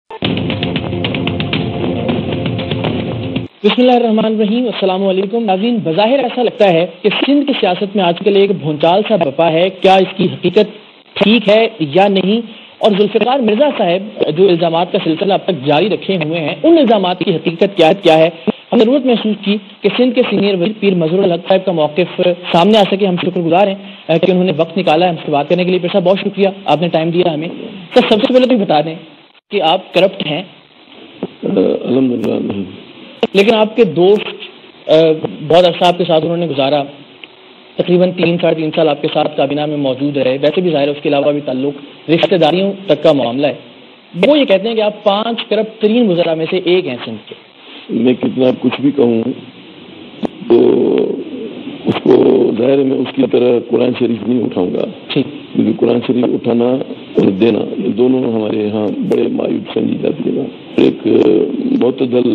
बिस्मिल्लाहिर्रहमानिर्रहीम। अस्सलाम वालेकुम नाज़रीन। बज़ाहिर ऐसा लगता है कि सिंध की सियासत में आजकल एक भूचाल सा बपा है। क्या इसकी हकीकत ठीक है या नहीं? और जुल्फ़िकार मिर्ज़ा साहब जो इल्ज़ामात का सिलसिला अब तक जारी रखे हुए हैं, उन इल्ज़ामात की हकीकत क्या है? हमने ज़रूरत महसूस की कि सिंध के सीनियर वज़ीर पीर मज़हरुल हक़ साहब का मौक़िफ़ सामने आ सके। हम शुक्रगुज़ार हैं कि उन्होंने वक्त निकाला है हमसे बात करने के लिए। फिर साहब बहुत शुक्रिया, आपने टाइम दिया हमें। तो सबसे पहले तो बता दें कि आप करप्ट हैं? अल्हम्दुलिल्लाह नहीं। लेकिन आपके दोस्त बहुत अर्सा आपके साथ उन्होंने गुजारा, तकरीबन 3-3.5 साल आपके साथ काबीना में मौजूद रहे। वैसे भी ज़ाहिर है उसके अलावा भी ताल्लुक रिश्तेदारियों तक का मामला है। वो ये कहते हैं कि आप 5 करप्ट तरीन वज़रा में से एक हैं सिंध के। मैं कितना कुछ भी कहूँ तो उसको ज़ाहिर है मैं उसकी तरह कुरान शरीफ नहीं उठाऊंगा, क्योंकि कुरान शरीफ उठाना और देना ये दोनों हमारे यहाँ बड़े मायूब समझी जाती है। एक मोतदल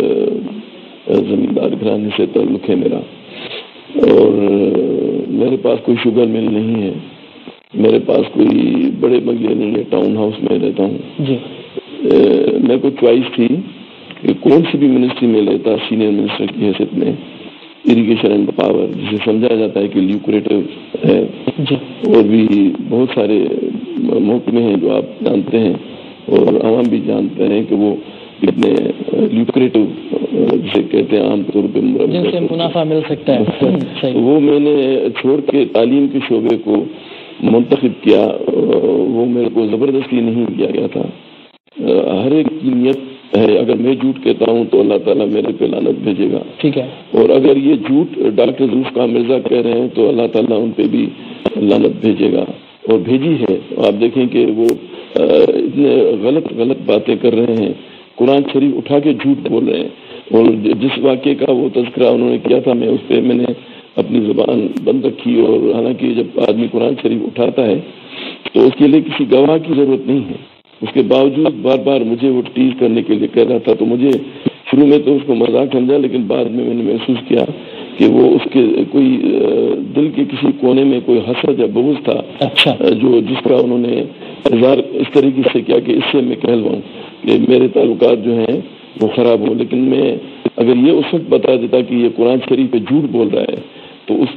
ज़मींदार घराने से ताल्लुक़ है मेरा, और मेरे पास कोई शुगर मिल नहीं है, मेरे पास कोई बड़े बंगले नहीं है, टाउन हाउस में रहता हूँ। मेरे को चॉइस थी कि कौन सी भी मिनिस्ट्री में लेता सीनियर मिनिस्टर की हैसियत में, इरिगेशन एंड पावर, जिसे समझा जाता है कि ल्यूक्रेटिव है, और भी बहुत सारे महकमे हैं जो आप जानते हैं और आवाम भी जानते हैं कि वो इतने ल्यूक्रेटिव जिसे कहते हैं आमतौर पर जिनसे मुनाफा मिल सकता है। वो मैंने छोड़ के तालीम के शोबे को मुंतखब किया। वो मेरे को ज़बरदस्ती नहीं किया गया था। हर एक की नियत है, अगर मैं झूठ कहता हूँ तो अल्लाह ताला मेरे पे लानत भेजेगा, ठीक है, और अगर ये झूठ डॉक्टर जुल्फ़िकार मिर्ज़ा कह रहे हैं तो अल्लाह ताला उन पे भी लानत भेजेगा, और भेजी है। आप देखें कि वो इतने गलत बातें कर रहे हैं, कुरान शरीफ उठा के झूठ बोल रहे हैं, और जिस वाक़े का वो तज़किरा उन्होंने किया था मैं उस पर मैंने अपनी ज़ुबान बंद रखी। और हालांकि जब आदमी कुरान शरीफ उठाता है तो उसके लिए किसी गवाह की ज़रूरत नहीं है, उसके बावजूद बार बार मुझे वो टीज करने के लिए कह रहा था। तो मुझे शुरू में तो उसको मजाक समझा, लेकिन बाद में मैंने महसूस किया कि वो उसके कोई दिल के किसी कोने में कोई हसद या बुग़्ज़ था। अच्छा। जो जिसका उन्होंने इज़हार इस तरीके से किया कि इससे मैं कहलवाऊँ कि मेरे ताल्लुकात जो हैं वो ख़राब हों। लेकिन मैं अगर ये उस वक्त बता देता कि ये कुरान शरीफ पे झूठ बोल रहा है तो उस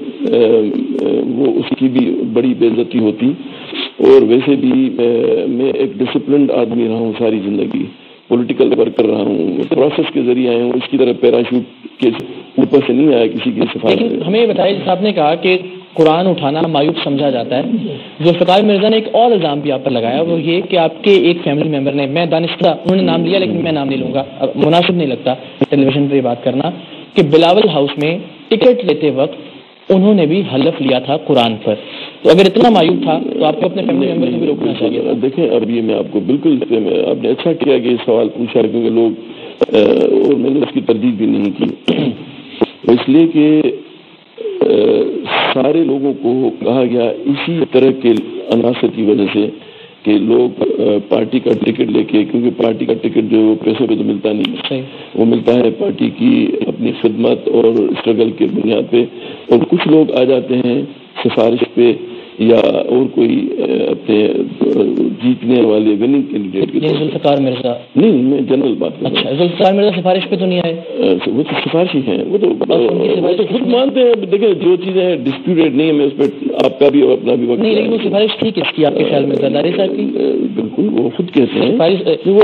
पर वो उसकी भी बड़ी बेइज्जती होती। और वैसे भी मैं एक डिसिप्लिन्ड आदमी रहा हूँ सारी ज़िंदगी, पॉलिटिकल वर्क कर रहा हूँ, प्रोसेस के जरिए आया हूँ, इसकी तरह पैराशूट के ऊपर से नहीं आया किसी की सिफारिश। हमें बताइए, जैसे आपने कहा कि कुरान उठाना मायूब समझा जाता है, जुल्फ़िकार मिर्ज़ा ने एक और इल्ज़ाम भी आप पर लगाया, वो ये कि आपके एक फैमिली मेम्बर ने, मैं दानिश्ता उन्होंने नाम लिया लेकिन मैं नाम नहीं लूँगा, मुनासिब नहीं लगता टेलीविज़न पर ये बात करना, कि बिलावल हाउस में टिकट लेते वक्त उन्होंने भी हलफ लिया था कुरान पर। तो अगर इतना मायूब था तो आपको अपने फैमिली मेंबर को भी रोकना चाहिए। देखें, अब ये मैं आपको बिल्कुल आपने अच्छा किया कि सवाल पूछा, क्योंकि लोग और मैंने उसकी तरदीद भी नहीं की, इसलिए कि सारे लोगों को कहा गया इसी तरह के अनासर की वजह से कि लोग पार्टी का टिकट लेके, क्योंकि पार्टी का टिकट जो पैसे पे तो मिलता नहीं, वो मिलता है पार्टी की अपनी खिदमत और स्ट्रगल के बुनियाद पे, और कुछ लोग आ जाते हैं सिफारिश पे या और कोई अपने जीतने वाले विनिंग कैंडिडेट के। जुल्फ़िकार मिर्ज़ा नहीं, मैं जनरल बात कर रहा हूं। अच्छा, जुल्फ़िकार मिर्ज़ा सिफारिश पे तो नहीं आए? वो तो सिफारिश ही हैं, वो तो खुद मानते हैं। देखिए, जो चीज़ें डिस्प्यूटेड नहीं है, मैं उस पर आपका भी और अपना भी वक्त नहीं, लेकिन वो सिफारिश थी किसकी आपके ख्याल में? ज़रदारी साहब की? बिल्कुल, वो खुद कहते हैं सिफारिश।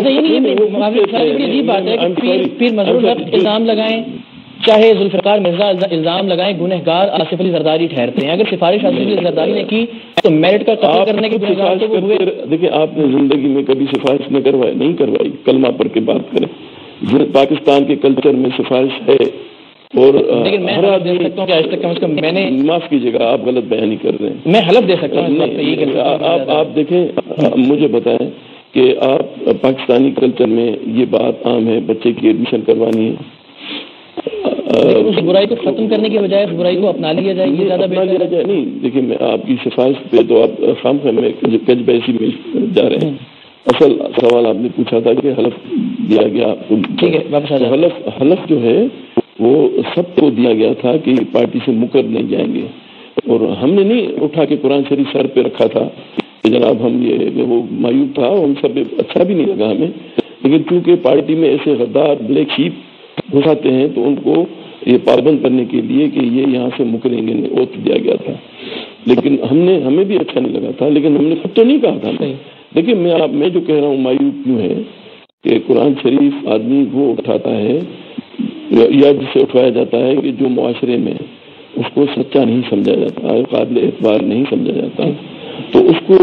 अजीब बात है कि पीर मज़हरुल हक़ इल्ज़ाम लगाएं, चाहे जुल्फ़िकार मिर्ज़ा इल्ज़ाम लगाएं, गुनहगार आसिफ अली ज़रदारी ठहरते हैं। अगर सिफारिश आसिफ अली ज़रदारी ने की तो मेरिट का कत्ल करने के गुनहगार तो वो हुए। देखिए, आपने जिंदगी में कभी सिफारिश नहीं करवाई, कलमा पढ़ के बात करें। पाकिस्तान के कल्चर में सिफारिश है, और लेकिन मैं हलफ दे सकता हूँ कि आज तक कम से कम मैंने, माफ कीजिएगा आप गलत बयानी कर रहे हैं, मैं हलफ दे सकता हूँ। आप देखें, मुझे बताएं कि आप पाकिस्तानी कल्चर में ये बात आम है, बच्चे की एडमिशन करवानी है, उस बुराई को खत्म करने के बजाय उस बुराई को अपना लिया जाए, ये ज्यादा बेहतर है। नहीं, देखिए, मैं आपकी सिफारिश पे तो आप खामखा में कजबैसी में जा रहे हैं। असल सवाल आपने पूछा था कि हलफ दिया गया, ठीक है, वापस आ जाए। हलफ जो है वो सबको दिया गया था कि पार्टी से मुकर नहीं जाएंगे, और हमने नहीं उठा के कुरान शरीफ सर पे रखा था کہ جناب ہم یہ وہ مایوب تھا، ہم سب اچھا بھی نہیں لگا ہمیں، لیکن چونکہ پارٹی میں ایسے غدار بلیک شیپ گھساتے ہیں تو ان کو یہ پابند کرنے کے لیے کہ یہ یہاں سے مکریں گے اوت دیا گیا تھا، لیکن ہمیں بھی اچھا نہیں لگا تھا، لیکن ہم نے خود تو نہیں کہا تھا۔ دیکھیے میں جو کہہ رہا ہوں مایوب کیوں ہے کہ قرآن شریف آدمی وہ اٹھاتا ہے یا جسے اٹھایا جاتا ہے کہ جو معاشرے میں اس کو سچا نہیں سمجھا جاتا، قابل اعتبار نہیں سمجھا جاتا، تو اس کو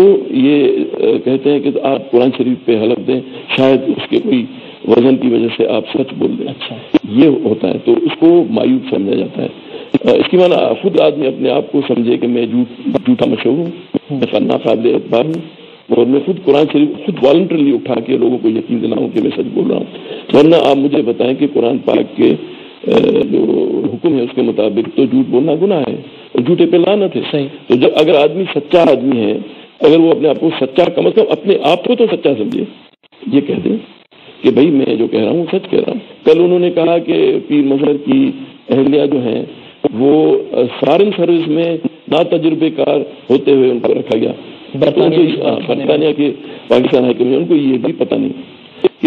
یہ کہتے ہیں کہ آپ قرآن شریف پہ حلف دیں، شاید اس کے کوئی وزن کی وجہ سے آپ سچ بول دیں، یہ ہوتا ہے، تو اس کو مایوب سمجھا جاتا ہے۔ اس کی معنی خود آدمی اپنے آپ کو سمجھے کہ میں جھوٹا مشہور ہوں، میں ناقابل اعتبار ہوں، اور میں خود قرآن شریف خود والنٹرلی اٹھا کے لوگوں کو یقین دلاؤں کہ میں سچ بول رہا ہوں۔ ورنہ آپ مجھے بتائیں کہ قرآن پاک کے جو حکم ہے اس کے مطابق تو جھوٹ بولنا گناہ ہے اور جھوٹے پہ لعنت ہے۔ تو جب اگر آدمی سچا آدمی ہے، اگر وہ اپنے آپ کو سچا، کم از کم اپنے آپ کو تو سچا سمجھے، یہ کہہ دیں کہ بھائی میں جو کہہ رہا ہوں سچ کہہ رہا ہوں۔ کل انہوں نے کہا کہ پیر مظہر کی اہلیہ جو ہیں وہ فارن سروس میں ناتجربے کار ہوتے ہوئے ان کو رکھا گیا، برطانیہ کے پاکستان ہائی کمیشن، ان کو یہ بھی پتہ نہیں کہ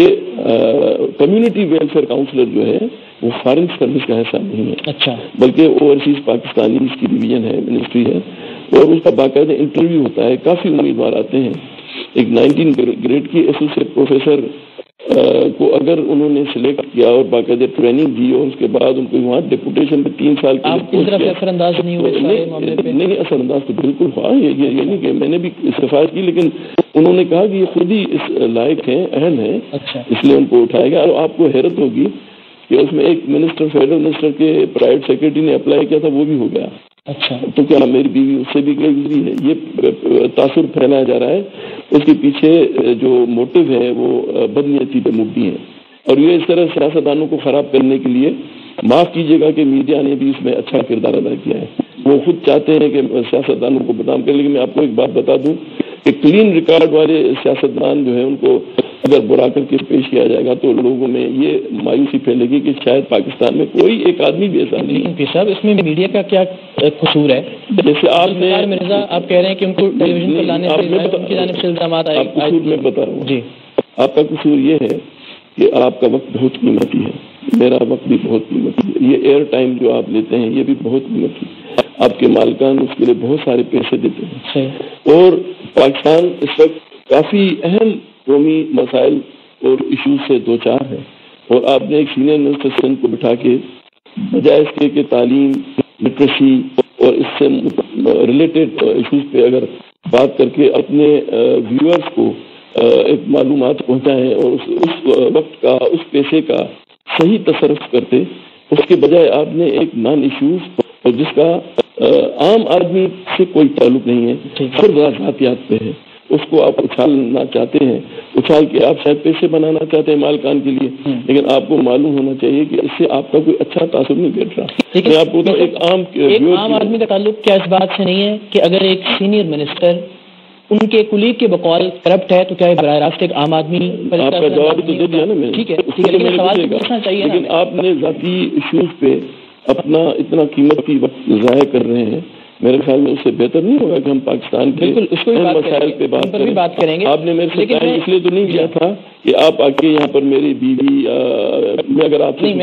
کمیونٹی ویلفیئر کاؤنسلر جو ہے وہ فارن سروس کا حصہ نہیں ہے، اچھا، بلکہ اوورسیز پاکستانی اس کی ڈویژن ہے، منسٹری ہے، اور اس کا باقاعدہ انٹرویو ہوتا ہے، کافی امیدوار آتے ہیں۔ ایک 19 گریڈ کی ایسوسیٹ پروفیسر کو اگر انہوں نے سلیکٹ کیا اور باقاعدہ ٹریننگ دی اور اس کے بعد ان کو وہاں ڈیپوٹیشن پہ 3 سال کے لیے اثر انداز نہیں ہوئے؟ نہیں، اثر انداز تو بالکل ہوا، یہ نہیں کہ میں نے بھی استفاد کی، لیکن انہوں نے کہا کہ یہ خود ہی اس لائق ہیں، اہل ہیں، اس لیے ان کو اٹھایا گیا۔ اور آپ کو حیرت ہوگی کہ اس میں ایک منسٹر، فیڈرل منسٹر کے پرائیویٹ سیکرٹری نے اپلائی کیا تھا، وہ بھی ہو گیا۔ اچھا، تو کیا میری بیوی اس سے بھی گزری ہے؟ یہ تاثر پھیلایا جا رہا ہے، اس کے پیچھے جو موٹو ہے وہ بدنیتی پہ مبنی ہے، اور یہ اس طرح سیاستدانوں کو خراب کرنے کے لیے، معاف کیجیے گا کہ میڈیا نے بھی اس میں اچھا کردار ادا کیا ہے۔ وہ خود چاہتے ہیں کہ سیاستدانوں کو بدنام کریں، لیکن میں آپ کو ایک بات بتا دوں کہ کلین ریکارڈ والے سیاستدان جو ہیں ان کو اگر برا کر کے پیش کیا جائے گا تو لوگوں میں یہ مایوسی پھیلے گی کہ شاید پاکستان میں کوئی ایک آدمی بھی ایسا نہیں۔ لیکن صاحب اس میں میڈیا کا کیا قصور ہے؟ جیسے آپ نے مرزا آپ کہہ رہے ہیں کہ ان کو ٹیلی ویژن پر لانے کی جانب سے الزامات آئے، قصور میں بتا رہا ہوں جی، آپ کا قصور یہ ہے کہ آپ کا وقت بہت قیمتی ہے، میرا وقت بھی بہت قیمتی ہے، یہ ایئر ٹائم جو آپ لیتے ہیں یہ بھی بہت قیمتی ہے، آپ کے مالکان اس کے لیے بہت سارے پیسے دیتے ہیں، اور پاکستان اس وقت کافی اہم قومی مسائل اور ایشوز سے دوچار ہے، اور آپ نے ایک سینئر منسٹر سندھ کو بٹھا کے بجائے اس کے کہ تعلیم، لٹریسی اور اس سے ریلیٹڈ ایشوز پہ اگر بات کر کے اپنے ویورز کو ایک معلومات پہنچائیں اور اس وقت کا، اس پیسے کا صحیح تصرف کرتے، اس کے بجائے آپ نے ایک نان ایشوز اور جس کا عام آدمی سے کوئی تعلق نہیں ہے، صرف ذاتیات پہ ہے، اس کو آپ اچھالنا چاہتے ہیں، اچھال کے آپ شاید پیسے بنانا چاہتے ہیں مالکان کے لیے، لیکن آپ کو معلوم ہونا چاہیے کہ اس سے آپ کا کوئی اچھا تاثر نہیں بیٹھ رہا۔ میں آپ کو تو ایک عام آدمی کا تعلق کیا اس بات سے نہیں ہے کہ اگر ایک سینئر منسٹر ان کے کلیگ کے بقول کرپٹ ہے تو کیا براہ راست ایک عام آدمی؟ آپ کا جواب تو دے دیا نا میں نے، ٹھیک ہے، سوال پوچھنا چاہیے، لیکن آپ نے ذاتی ایشوز پہ اپنا اتنا قیمتی وقت ضائع کر رہے ہیں، میرے خیال میں اس سے بہتر نہیں ہوگا کہ ہم پاکستان کے مسائل پہ بات کریں گے۔ آپ نے میرے سے ٹائم اس لیے تو نہیں دیا تھا کہ آپ آ کے یہاں پر میری بیوی، میں اگر آپ سے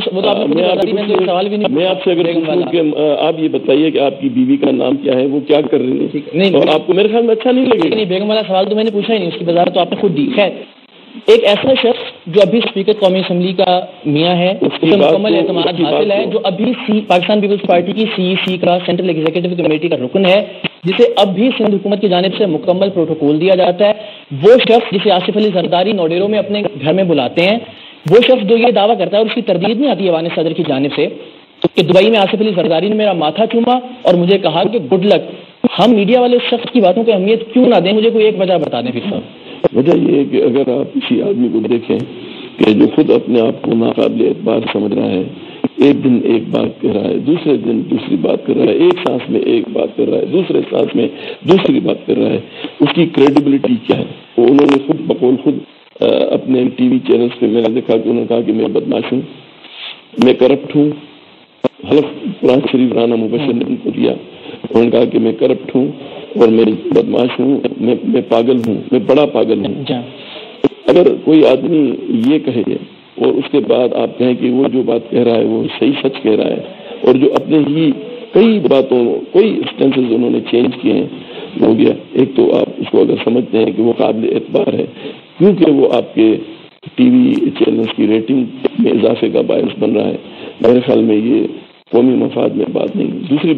میں آپ سے اگر پوچھوں کہ آپ یہ بتائیے کہ آپ کی بیوی کا نام کیا ہے، وہ کیا کر رہی ہے، اور آپ کو میرے خیال میں اچھا نہیں لگے گا۔ بیگم والا سوال تو میں نے پوچھا ہی نہیں، اس کی وضاحت تو آپ نے خود دی۔ خیر، ایک ایسا شخص جو ابھی اسپیکر قومی اسمبلی کا میاں ہے، اسے مکمل اعتماد حاصل ہے، جو ابھی پاکستان پیپلز پارٹی کی CEC کا سینٹرل ایگزیکٹو کمیٹی کا رکن ہے، جسے اب بھی سندھ حکومت کی جانب سے مکمل پروٹوکول دیا جاتا ہے، وہ شخص جسے آصف علی زرداری نوڈیرو میں اپنے گھر میں بلاتے ہیں، وہ شخص جو یہ دعویٰ کرتا ہے اور اس کی تردید نہیں آتی ایوان صدر کی جانب سے کہ دبئی میں آصف علی زرداری نے میرا ماتھا چوما اور مجھے کہا کہ گڈ لک، ہم میڈیا والے اس شخص کی باتوں کی اہمیت کیوں نہ دیں؟ مجھے کوئی ایک وجہ بتا دیں پھر صاحب۔ وجہ یہ ہے کہ اگر آپ کسی آدمی کو دیکھیں کہ جو خود اپنے آپ کو ناقابل اعتبار سمجھ رہا ہے، ایک دن ایک بات کر رہا ہے، دوسرے دن دوسری بات کر رہا ہے، ایک سانس میں ایک بات کر رہا ہے، دوسرے سانس میں دوسری بات کر رہا ہے، اس کی کریڈیبلٹی کیا ہے؟ وہ انہوں نے خود بقول خود اپنے ٹی وی چینلز پہ میں نے دیکھا کہ انہوں نے کہا کہ میں بدمعاش ہوں، میں کرپٹ ہوں، حلف قرآن شریف رانا مبشر نے ان کو دیا، انہوں نے کہا کہ میں کرپٹ ہوں اور میں بدماش ہوں، میں پاگل ہوں، میں بڑا پاگل ہوں۔ اگر کوئی آدمی یہ کہے اور اس کے بعد آپ کہیں کہ وہ جو بات کہہ رہا ہے وہ صحیح سچ کہہ رہا ہے، اور جو اپنے ہی کئی باتوں کوئی اسٹینسز انہوں نے چینج کیے ہیں، ہو گیا ایک تو آپ اس کو اگر سمجھتے ہیں کہ وہ قابل اعتبار ہے کیونکہ وہ آپ کے ٹی وی چینلز کی ریٹنگ میں اضافے کا باعث بن رہا ہے، میرے خیال میں یہ قومی مفاد میں بات نہیں۔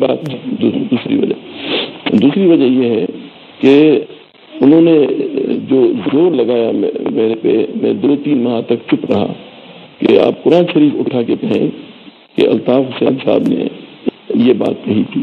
دوسری وجہ یہ ہے کہ انہوں نے جو زور لگایا میرے پہ، میں 2-3 ماہ تک چپ رہا کہ آپ قرآن شریف اٹھا کے کہیں کہ الطاف حسین صاحب نے یہ بات کہی تھی۔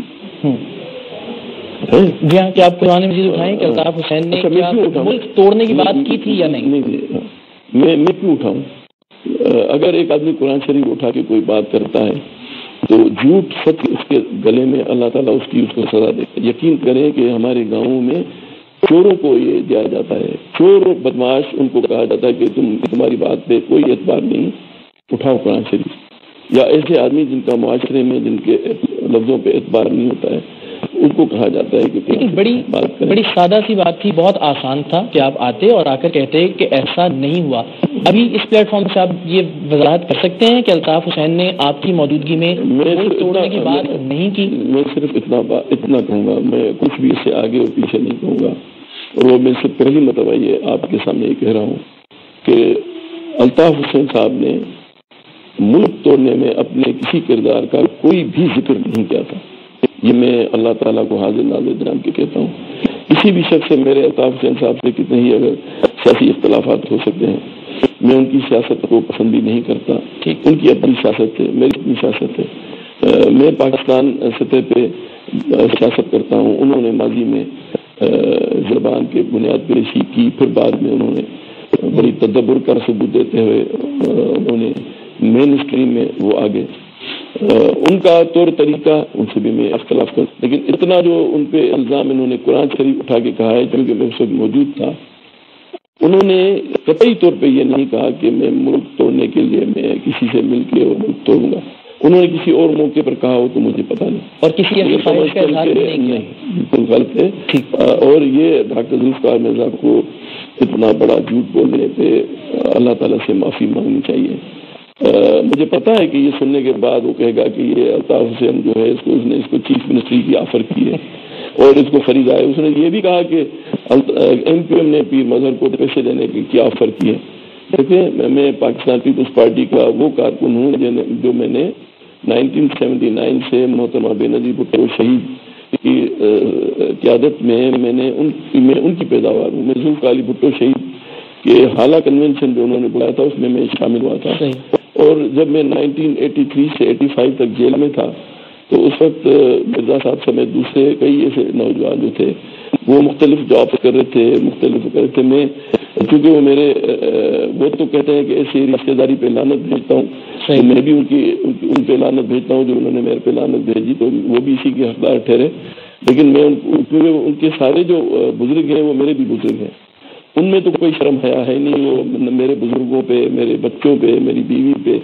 جی ہاں، کیا آپ قرآن مجید اٹھائیں کہ الطاف حسین نے ملک توڑنے کی بات کی تھی یا نہیں؟ میں کیوں اٹھاؤں؟ اگر ایک آدمی قرآن شریف اٹھا کے کوئی بات کرتا ہے تو جھوٹ سچ اس کے گلے میں اللہ تعالیٰ اس کو سزا دیتا ہے۔ یقین کریں کہ ہمارے گاؤں میں چوروں کو یہ دیا جاتا ہے، چور و بدماش ان کو کہا جاتا ہے کہ تمہاری بات پہ کوئی اعتبار نہیں، اٹھاؤ قرآن شریف۔ یا ایسے آدمی جن کا معاشرے میں جن کے لفظوں پہ اعتبار نہیں ہوتا ہے ان کو کہا جاتا ہے کہ بڑی سادہ سی بات تھی، بہت آسان تھا کہ آپ آتے اور آ کر کہتے کہ ایسا نہیں ہوا۔ ابھی اس پلیٹ فارم سے آپ یہ وضاحت کر سکتے ہیں کہ الطاف حسین نے آپ کی موجودگی میں توڑنے کی بات نہیں کی؟ میں صرف اتنا کہوں گا، میں کچھ بھی اس سے آگے اور پیچھے نہیں کہوں گا، اور وہ میں سے پہلی مرتبہ یہ آپ کے سامنے یہ کہہ رہا ہوں کہ الطاف حسین صاحب نے ملک توڑنے میں اپنے کسی کردار کا کوئی بھی ذکر نہیں کیا تھا۔ یہ میں اللہ تعالیٰ کو حاضر ناظر جان کے کہتا ہوں۔ کسی بھی شخص سے میرے الطاف حسین صاحب سے کتنے ہی اگر سیاسی اختلافات ہو سکتے ہیں، میں ان کی سیاست کو پسند بھی نہیں کرتا، ان کی اپنی سیاست ہے، میری اپنی سیاست ہے۔ میں پاکستان سطح پہ سیاست کرتا ہوں، انہوں نے ماضی میں زبان کے بنیاد پیشی کی، پھر بعد میں انہوں نے بڑی تدبر کا ثبوت دیتے ہوئے انہوں نے مین اسٹریم میں وہ آگے ان کا طور طریقہ ان سے بھی میں اختلاف کرتا، لیکن اتنا جو ان پہ الزام انہوں نے قرآن شریف اٹھا کے کہا ہے کیونکہ میں اس وقت موجود تھا، انہوں نے قطعی طور پہ یہ نہیں کہا کہ میں ملک توڑنے کے لیے میں کسی سے مل کے اور ملک توڑوں گا۔ انہوں نے کسی اور موقع پر کہا ہو تو مجھے پتا نہیں، اور کسی بالکل غلط ہے۔ اور یہ ڈاکٹر ذوالفقار مرزا کو اتنا بڑا جھوٹ بولنے پہ اللہ تعالیٰ سے معافی مانگنی چاہیے۔ مجھے پتا ہے کہ یہ سننے کے بعد وہ کہے گا کہ یہ الطاف حسین جو ہے اس کو چیف منسٹری کی آفر کی ہے اور اس کو خریدا ہے۔ اس نے یہ بھی کہا کہ ایم کیو ایم نے پیر مظہر کو پیسے دینے کی آفر کی ہے۔ دیکھیں، میں پاکستان پیپلز پارٹی کا وہ کارکن ہوں جو میں نے 1979 سے محترمہ بے نظیر بھٹو شہید کی قیادت میں نے ان کی پیداوار ہوں۔ میں ذوالفقار علی بھٹو شہید کے حالہ کنونشن جو انہوں نے بلایا تھا اس میں شامل ہوا تھا، اور جب میں 1983 سے 85 تک جیل میں تھا تو اس وقت مرزا صاحب سمیت دوسرے کئی ایسے نوجوان جو تھے وہ مختلف جابس کر رہے تھے، میں چونکہ وہ تو کہتے ہیں کہ ایسی رشتہ داری پہ لعنت بھیجتا ہوں، تو میں بھی ان پہ لعنت بھیجتا ہوں جو انہوں نے میرے پہ لعنت بھیجی، تو وہ بھی اسی کے حقدار ٹھہرے۔ لیکن میں کیونکہ ان کے سارے جو بزرگ ہیں وہ میرے بھی بزرگ ہیں، ان میں تو کوئی شرم حیا ہے نہیں، وہ میرے بزرگوں پہ، میرے بچوں پہ، میری بیوی پہ،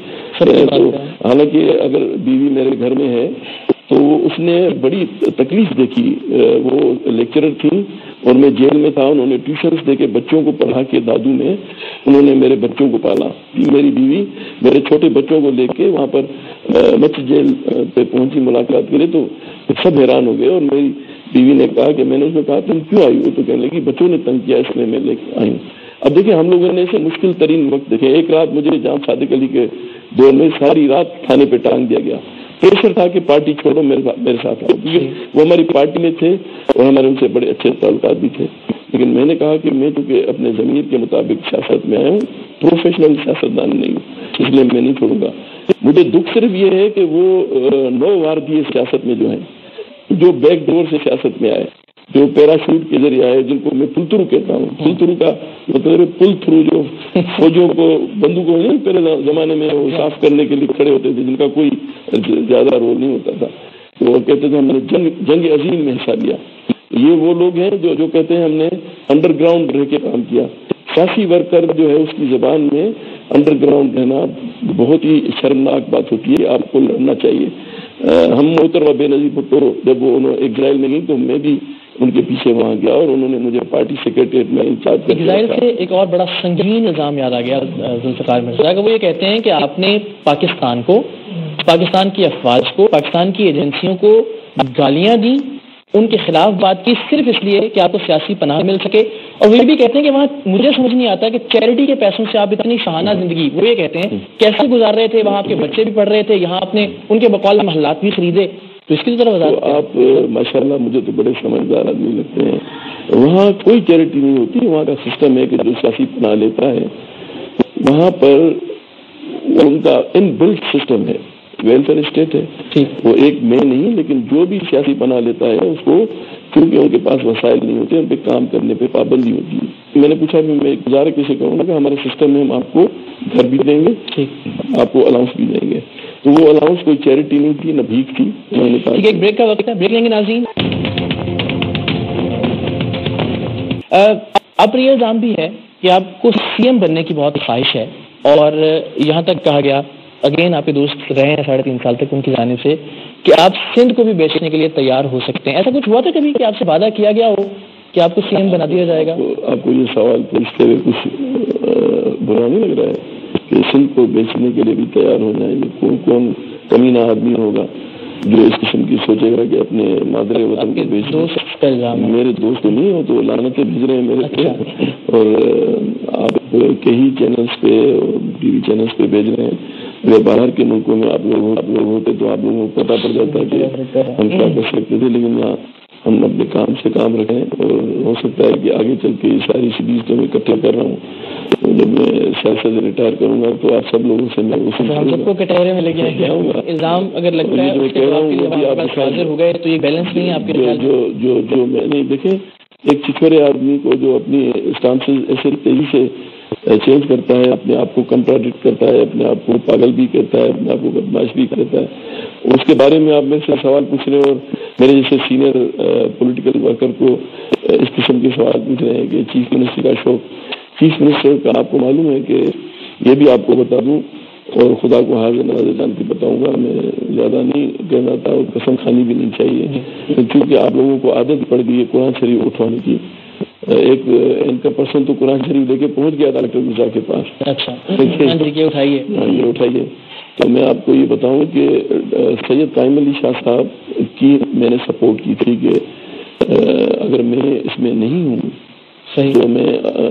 حالانکہ اگر بیوی میرے گھر میں ہے تو اس نے بڑی تکلیف دیکھی، وہ لیکچرر تھی اور میں جیل میں تھا، انہوں نے ٹیوشنز دے کے بچوں کو پڑھا کے دادو میں انہوں نے میرے بچوں کو پالا۔ میری بیوی میرے چھوٹے بچوں کو لے کے وہاں پر مچ جیل پہ پہنچی ملاقات کے لیے، تو سب حیران ہو گئے، اور میری بیوی نے کہا کہ میں نے اس میں کہا تم کیوں آئی ہو؟ تو کہنے لگی بچوں نے تنگ کیا اس لیے میں لے کے آئی ہوں۔ اب دیکھیں ہم لوگوں نے اسے مشکل ترین وقت دیکھے، ایک رات مجھے جہاں صادق علی کے دور میں ساری رات تھانے پہ ٹانگ دیا گیا، پریشر تھا کہ پارٹی چھوڑو میرے ساتھ آؤ، کیونکہ وہ ہماری پارٹی میں تھے اور ہمارے ان سے بڑے اچھے تعلقات بھی تھے، لیکن میں نے کہا کہ میں چونکہ اپنے ضمیر کے مطابق سیاست میں آیا ہوں، پروفیشنل سیاستدان نہیں ہوں، اس لیے میں نہیں چھوڑوں گا۔ مجھے دکھ صرف یہ ہے کہ وہ 9 واردی سیاست میں جو ہیں، جو بیک ڈور سے سیاست میں آئے، جو پیراشوٹ کے ذریعے آئے، جن کو میں پل تھرو کہتا ہوں، پل تھرو کا مطلب پل تھرو، جو فوجوں کو بندوقوں پہلے زمانے میں وہ صاف کرنے کے لیے کھڑے ہوتے تھے، جن کا کوئی زیادہ رول نہیں ہوتا تھا، وہ کہتے تھے ہم نے جنگ عظیم میں حصہ لیا۔ یہ وہ لوگ ہیں جو کہتے ہیں ہم نے انڈر گراؤنڈ رہ کے کام کیا۔ سیاسی ورکر جو ہے اس کی زبان میں انڈر گراؤنڈ رہنا بہت ہی شرمناک بات ہوتی ہے، آپ کو لڑنا چاہیے۔ ہم محترمہ بے نظیر بھٹو جب وہ اسرائیل میں گئی تو میں بھی ان کے پیچھے وہاں گیا اور انہوں نے مجھے پارٹی سیکریٹریٹ میں انچارج کر دیا تھا۔ سے ایک اور بڑا سنگین الزام یاد آ گیا ذوالفقار مرزا کا، وہ یہ کہتے ہیں کہ آپ نے پاکستان کو، پاکستان کی افواج کو، پاکستان کی ایجنسیوں کو گالیاں دی، ان کے خلاف بات کی صرف اس لیے کہ آپ کو سیاسی پناہ مل سکے، اور وہ یہ بھی کہتے ہیں کہ وہاں مجھے سمجھ نہیں آتا کہ چیریٹی کے پیسوں سے آپ اتنی شاہانہ زندگی، وہ یہ کہتے ہیں کیسے گزار رہے تھے، وہاں آپ کے بچے بھی پڑھ رہے تھے، یہاں آپ نے ان کے بقول محلات بھی خریدے، تو اس کی طرف وضاحت۔ آپ ماشاءاللہ مجھے تو بڑے سمجھدار آدمی لگتے ہیں۔ وہاں کوئی چیریٹی نہیں ہوتی، وہاں کا سسٹم ہے کہ جو سیاسی پناہ لیتا ہے وہاں پر ان کا ان بلٹ سسٹم ہے، ویلفیئر اسٹیٹ ہے، وہ ایک میں نہیں، لیکن جو بھی سیاسی پناہ لیتا ہے اس کو کیونکہ ان کے پاس وسائل نہیں ہوتے، ان پہ کام کرنے پہ پابندی ہوتی ہے۔ میں نے پوچھا کہ میں گزارا کیسے کروں گا کہ ہمارے سسٹم میں ہم آپ کو گھر بھی دیں گے، آپ کو الاؤنس بھی دیں گے، تو وہ الاؤنس کوئی چیریٹی نہیں تھی نہ بھیک تھی۔ میں نے کہا ایک بریک کا وقت ہے، بریک لیں گے ناظرین۔ اب یہ الزام بھی ہے کہ آپ کو سی ایم بننے کی بہت خواہش ہے، اور یہاں تک کہا گیا، اگین آپ کے دوست رہے ہیں 3.5 سال تک ان کی جانب سے، کہ آپ سندھ کو بھی بیچنے کے لیے تیار ہو سکتے ہیں۔ ایسا کچھ ہوا تھا کبھی کہ آپ سے وعدہ کیا گیا ہو کہ آپ کو سی ایم بنا دیا جائے گا؟ آپ کو یہ سوال پوچھتے ہوئے کچھ برا نہیں لگ رہا ہے کہ سندھ کو بیچنے کے لیے بھی تیار ہو جائیں گے؟ کون کمینہ آدمی ہوگا جو اس قسم کی سوچے گا کہ اپنے مادر وطن کو بیچ دیں؟ میرے دوست تو نہیں ہو تو لعنتیں بھیج رہے ہیں میرے پہ، اور آپ کے ہی چینلز پہ، ٹی وی چینلز پہ بھیج رہے ہیں۔ اگر باہر کے ملکوں میں آپ لوگ ہوتے تو آپ لوگوں کو پتہ پڑ جاتا کہ ہم کیا کر سکتے تھے، لیکن یہاں ہم اپنے کام سے کام رکھیں، اور ہو سکتا ہے کہ آگے چل کے یہ ساری چیز تو میں اکٹھے کر رہا ہوں، جب میں سیاست سے ریٹائر کروں گا تو آپ سب لوگوں سے میں سب کو کٹہرے میں لے کے آؤں گا۔ الزام اگر لگتا ہے جو کہہ رہا ہوں حاضر ہو گئے تو یہ بیلنس نہیں ہے آپ کے جو میں نہیں دیکھیں، ایک چھچورے آدمی کو جو اپنی اسٹانسز ایسے تیزی سے چینج کرتا ہے، اپنے آپ کو کنٹراڈکٹ کرتا ہے، اپنے آپ کو پاگل بھی کہتا ہے، اپنے آپ کو بدماش بھی کرتا ہے، اس کے بارے میں آپ میرے سے سوال پوچھ رہے ہیں، اور میرے جیسے سینئر پولیٹیکل ورکر کو اس قسم کے سوال پوچھ رہے ہیں کہ چیف منسٹر کا شوق، چیف منسٹر کا آپ کو معلوم ہے کہ یہ بھی آپ کو بتا دوں اور خدا کو حاضر ناظر جان کے بتاؤں گا، میں زیادہ نہیں کہنا تھا اور قسم خانی بھی نہیں چاہیے، کیونکہ آپ لوگوں کو عادت پڑ گئی ہے قرآن شریف اٹھوانے کی۔ ایک ان کا پرسن تو قرآن شریف لے کے پہنچ گیا تھا ڈاکٹر مرزا کے پاس، اچھا اٹھائیے یہ اٹھائیے۔ تو میں آپ کو یہ بتاؤں کہ سید قائم علی شاہ صاحب کی میں نے سپورٹ کی تھی کہ اگر میں اس میں نہیں ہوں تو میں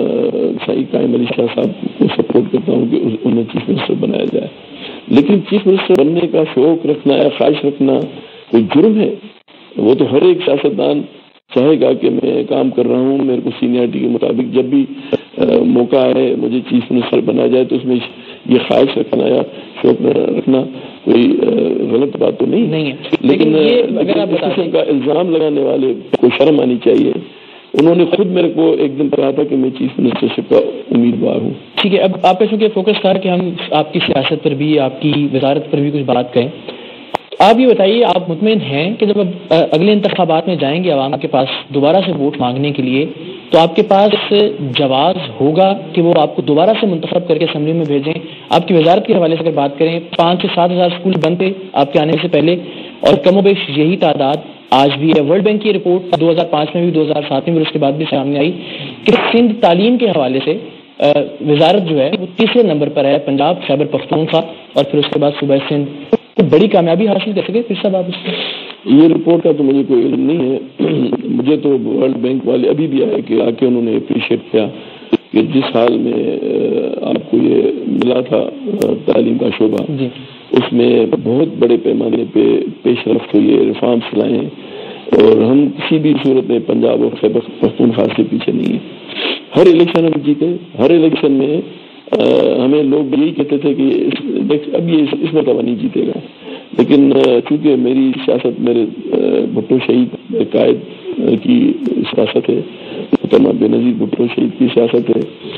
سید قائم علی شاہ صاحب کو سپورٹ کرتا ہوں کہ انہیں چیف منسٹر بنایا جائے، لیکن چیف منسٹر بننے کا شوق رکھنا یا خواہش رکھنا کوئی جرم ہے؟ وہ تو ہر ایک سیاستدان چاہے گا کہ میں کام کر رہا ہوں، میرے کو سینئرٹی کے مطابق جب بھی موقع آئے مجھے چیف منسٹر بنایا جائے تو اس میں یہ خواہش رکھنا یا شوق رکھنا کوئی غلط بات تو نہیں ہے، لیکن اس قسم کا الزام لگانے والے کو شرم آنی چاہیے۔ انہوں نے خود میرے کو ایک دن کہا تھا کہ میں چیف منسٹرشپ کا امیدوار ہوں۔ ٹھیک ہے، اب آپ کا چونکہ فوکس تھا کہ ہم آپ کی سیاست پر بھی، آپ کی وزارت پر بھی کچھ بات کریں، آپ یہ بتائیے آپ مطمئن ہیں کہ جب اگلے انتخابات میں جائیں گے عوام کے پاس دوبارہ سے ووٹ مانگنے کے لیے تو آپ کے پاس جواز ہوگا کہ وہ آپ کو دوبارہ سے منتخب کر کے اسمبلی میں بھیجیں؟ آپ کی وزارت کے حوالے سے اگر بات کریں 5 سے 7 ہزار اسکول بند تھے آپ کے آنے سے پہلے، اور کم و بیش یہی تعداد آج بھی ہے۔ ورلڈ بینک کی رپورٹ 2005 میں بھی، 2007 میں بھی، اس کے بعد بھی سامنے آئی کہ سندھ تعلیم کے حوالے سے وزارت جو ہے وہ 3رے نمبر پر ہے، پنجاب، خیبر پختونخوا اور پھر اس کے بعد صوبہ سندھ بڑی کامیابی حاصل کر سکے۔ پھر صاحب آپ اس یہ رپورٹ کا تو مجھے کوئی علم نہیں ہے، مجھے تو ورلڈ بینک والے ابھی بھی آئے کہ آ کے انہوں نے اپریشیٹ کیا کہ جس حال میں آپ کو یہ ملا تھا تعلیم کا شعبہ اس میں بہت بڑے پیمانے پہ پیش رفت ہوئی ہے، ریفارمس لائے ہیں، اور ہم کسی بھی صورت میں پنجاب اور خیبر پختونخوا سے پیچھے نہیں ہیں۔ ہر الیکشن ہم جیتے، ہر الیکشن میں ہمیں لوگ یہی کہتے تھے کہ اب یہ اس مرتبہ نہیں جیتے گا، لیکن چونکہ میری سیاست میرے بھٹو شہید قائد کی سیاست ہے، محترمہ بے نظیر بھٹو شہید کی سیاست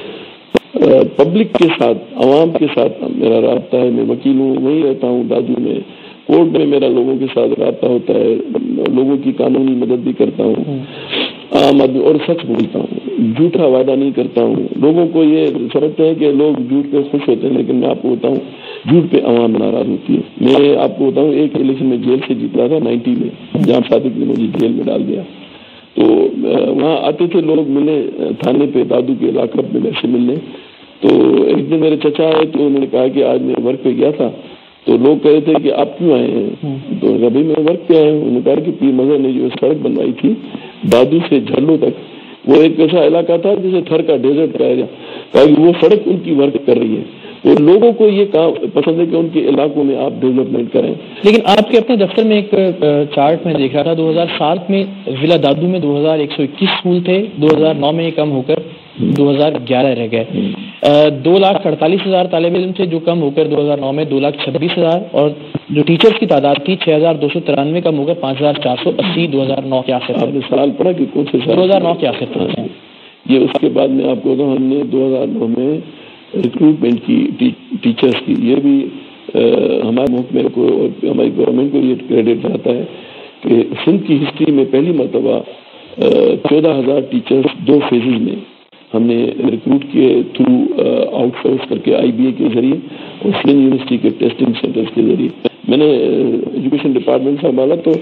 ہے، پبلک کے ساتھ، عوام کے ساتھ میرا رابطہ ہے، میں وکیل ہوں، وہیں رہتا ہوں دادو میں، کورٹ میں میرا لوگوں کے ساتھ رابطہ ہوتا ہے، لوگوں کی قانونی مدد بھی کرتا ہوں، عام آدمی اور سچ بولتا ہوں، جھوٹا وعدہ نہیں کرتا ہوں. لوگوں کو یہ سمجھتے ہیں کہ لوگ جھوٹ پہ خوش ہوتے ہیں، لیکن میں آپ کو بتاؤں جھوٹ پہ عوام ناراض ہوتی ہے. میں آپ کو بتاؤں ایک الیکشن میں جیل سے جیتا تھا 90 میں، جہاں صادق نے مجھے جیل میں ڈال دیا. تو وہاں آتے تھے لوگ ملنے تھانے پہ، دادو کے علاقہ میں میرے سے ملنے. تو ایک دن میرے چچا آئے تو انہوں نے کہا کہ آج میں ورک پہ گیا تھا. تو لوگ کہہ رہے تھے کہ آپ کیوں آئے ہیں؟ تو ابھی میں ورک پہ آیا ہوں. انہوں نے کہا کہ پیر مظہر نے جو سڑک بنوائی تھی دادو سے جھلو تک، وہ ایک ایسا علاقہ تھا جسے تھر کا ڈیزرٹ کہا گیا، کہا کہ وہ سڑک ان کی ورک کر رہی ہے. تو لوگوں کو یہ پسند ہے کہ ان کے علاقوں میں آپ ڈیولپمنٹ کریں. لیکن آپ کے اپنے دفتر میں ایک چارٹ میں دیکھ رہا تھا، 2007 میں ضلع دادو میں 2121 اسکول تھے، 2009 میں یہ کم ہو کر 2011 رہ گئے. 2,48,000 طالب علم تھے جو کم ہو کر 2009 میں 2,26,000، اور جو ٹیچرز کی تعداد تھی 6,293 کم ہو کر 5,480 2009 کے آخر تک. سال پڑا کہ کون سے سال؟ 2009 کے آخر تک. یہ اس کے بعد میں آپ کو بتاؤں، ہم نے 2009 میں ریکروٹمنٹ کی ٹیچرز کی. یہ بھی ہمارے محکمے کو اور ہماری گورنمنٹ کو یہ کریڈٹ جاتا ہے کہ سندھ کی ہسٹری میں پہلی مرتبہ 14,000 ٹیچرز 2 فیزز میں ہم نے ریکروٹ کیے تھرو آؤٹ سورس کر کے IBA کے ذریعے اور سندھ یونیورسٹی کے ٹیسٹنگ سینٹرز کے ذریعے. میں نے ایجوکیشن ڈپارٹمنٹ سے سنبھالا تو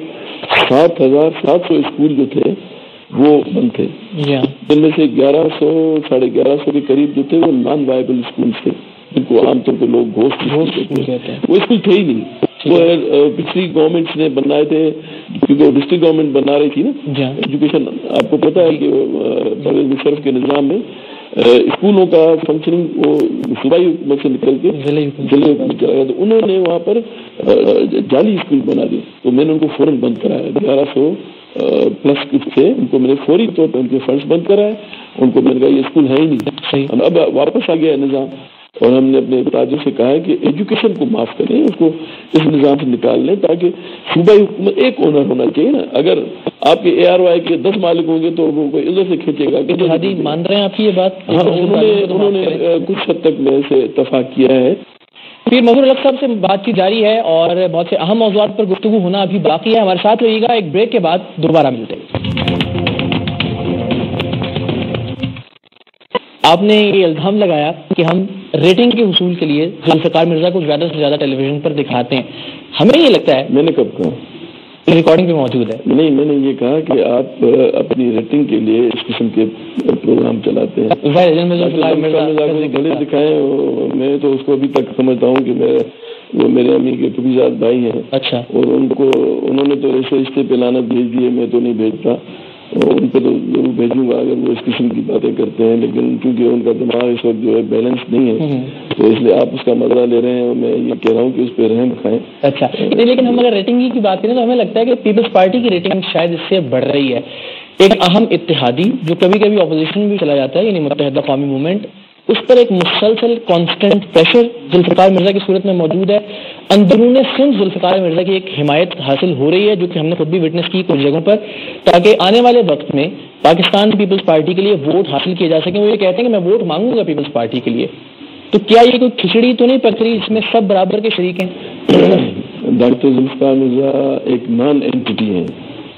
7,700 اسکول جو تھے وہ بند تھے، جن میں سے 1100 1150 کے قریب جو تھے وہ نان وائبل اسکول تھے، جن کو عام طور پہ لوگ گھوسٹ کہتے ہیں. وہ اسکول تھے ہی نہیں. وہ پچھلی گورنمنٹس نے بنائے تھے کیونکہ وہ ڈسٹرکٹ گورنمنٹ بنا رہی تھی نا ایجوکیشن. آپ کو پتا ہے کہ پرویز مشرف کے نظام میں اسکولوں کا فنکشننگ وہ صوبائی حکومت سے نکل کے ضلعی حکومت چلا گیا. تو انہوں نے وہاں پر جعلی اسکول بنا دیے. تو میں نے ان کو فوراً بند کرایا. 1100 پلس کچھ تھے، ان کو میں نے فوری طور پر ان کے فنڈس بند کرائے. ان کو میں نے کہا یہ اسکول ہے ہی نہیں. اب واپس آ گیا نظام اور ہم نے اپنے تاجر سے کہا ہے کہ ایجوکیشن کو معاف کریں، اس کو اس نظام سے نکال لیں تاکہ صوبائی حکومت ایک اونر ہونا چاہیے نا. اگر آپ کے ARY کے 10 مالک ہوں گے تو وہ کوئی ادھر سے کھینچے گا. مان رہے ہیں آپ کی یہ بات؟ انہوں نے کچھ حد تک میرے سے اتفاق کیا ہے. پھر مظہر الحق صاحب سے بات کی جاری ہے اور بہت سے اہم موضوعات پر گفتگو ہونا ابھی باقی ہے. ہمارے ساتھ رہیے گا، ایک بریک کے بعد دوبارہ ملتے ہیں. آپ نے یہ الزام لگایا کہ ہم ریٹنگ کے حصول کے لیے ذوالفقار مرزا کو زیادہ سے زیادہ ٹیلی ویژن پر دکھاتے ہیں. ہمیں یہ لگتا ہے، میں نے کب کہا؟ ریکارڈنگ پہ موجود ہے. نہیں، میں نے یہ کہا کہ آپ اپنی ریٹنگ کے لیے اس قسم کے پروگرام چلاتے ہیں. بھلے دکھائیں. میں تو اس کو ابھی تک سمجھتا ہوں کہ وہ میرے امی کے پھوپھیزاد بھائی ہیں. اچھا. اور انہوں نے تو ایسے رشتے پہ لعنت بھیج دیے، میں تو نہیں بھیجتا. ان پہ تو ضرور بھیجوں گا اگر وہ اس قسم کی باتیں کرتے ہیں. لیکن چونکہ ان کا دماغ اس وقت جو ہے بیلنس نہیں ہے تو اس لیے آپ اس کا مزہ لے رہے ہیں. میں یہ کہہ رہا ہوں کہ اس پہ رحم کھائیں. اچھا نہیں، لیکن ہم اگر ریٹنگ کی بات کریں تو ہمیں لگتا ہے کہ پیپلز پارٹی کی ریٹنگ شاید اس سے بڑھ رہی ہے. ایک اہم اتحادی جو کبھی کبھی اپوزیشن میں بھی چلا جاتا ہے، یعنی متحدہ قومی موومنٹ، اس پر ایک مسلسل کانسٹنٹ پریشر ذوالفقار مرزا کی صورت میں موجود ہے. اندرون سندھ ذوالفقار مرزا کی ایک حمایت حاصل ہو رہی ہے جو کہ ہم نے خود بھی وٹنس کی کچھ جگہوں پر، تاکہ آنے والے وقت میں پاکستان پیپلز پارٹی کے لیے ووٹ حاصل کیے جا سکیں. وہ یہ کہتے ہیں کہ میں ووٹ مانگوں گا پیپلز پارٹی کے لیے. تو کیا یہ کوئی کھچڑی تو نہیں پک رہی اس میں سب برابر کے شریک ہیں؟ ڈاکٹر ذوالفقار مرزا ایک نان اینٹی ہیں،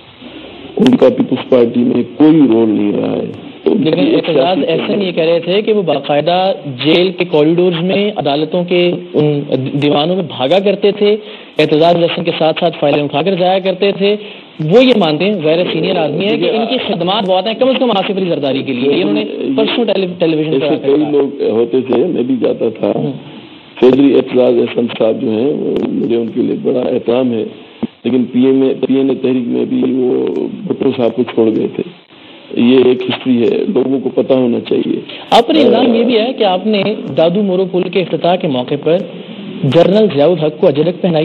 ان کا پیپلز پارٹی میں کوئی رول نہیں رہا ہے. لیکن اعتراض احسن یہ کہہ رہے تھے کہ وہ باقاعدہ جیل کے کوریڈورز میں، عدالتوں کے ان دیوانوں میں بھاگا کرتے تھے، اعتراض احسن کے ساتھ ساتھ فائلیں اٹھا کر جایا کرتے تھے. وہ یہ مانتے ہیں، غیر سینئر آدمی ہے، کہ ان کی خدمات بہت ہیں، کم از کم آصف علی زرداری کے لیے. انہوں نے پرسوں ٹیلی ویژن پر کئی لوگ ہوتے تھے، میں بھی جاتا تھا. چودھری اعتراض احسن صاحب جو ہیں مجھے ان کے لیے بڑا احترام ہے، لیکن PN تحریک میں بھی وہ بھٹو صاحب کو چھوڑ گئے تھے. یہ ایک ہسٹری ہے، لوگوں کو پتہ ہونا چاہیے. آپ پر الزام یہ بھی ہے کہ آپ نے دادو مورو پل کے افتتاح کے موقع پر جنرل ضیاء الحق کو اجرک پہنائی.